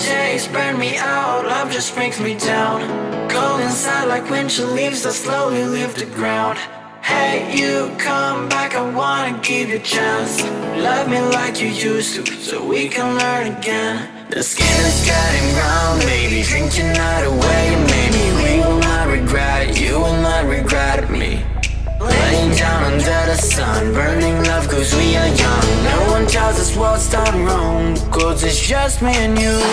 taste burn me out, love just brings me down. Cold inside like winter leaves that slowly leave the ground. Hey, you come back, I wanna give you a chance. Love me like you used to, so we can learn again. The skin is getting brown, baby, drink your night away. Maybe we will not regret it, you will not regret me. Laying down under the sun, burning love cause we are young. No one tells us what's done wrong, cause it's just me and you.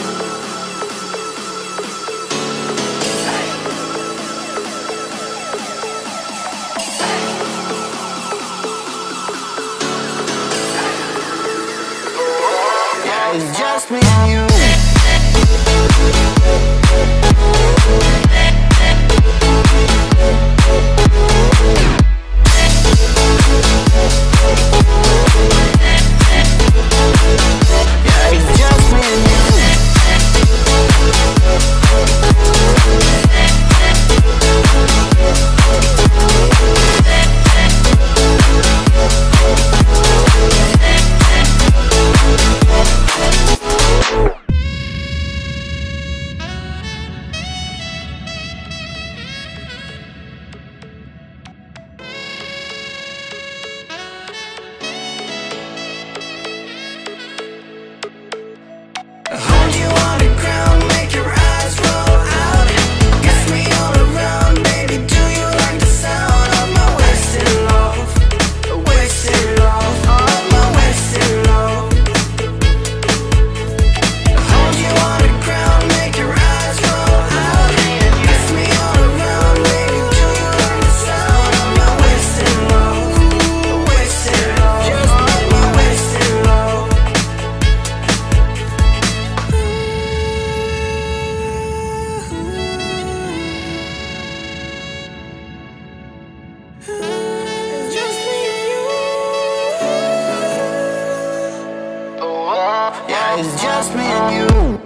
It's just me and you. Yeah, it's just me and you. Hold you on the ground, make your eyes roll out. Kiss me all around, baby, do you like the sound of my wasted love? Wasted love, of my wasted love. Hold you on the ground, make your eyes roll out. Kiss me all around, baby, do you like the sound of my wasted love? Wasted love, just of my wasted love. It's just me and you. Yeah, it's just me and you.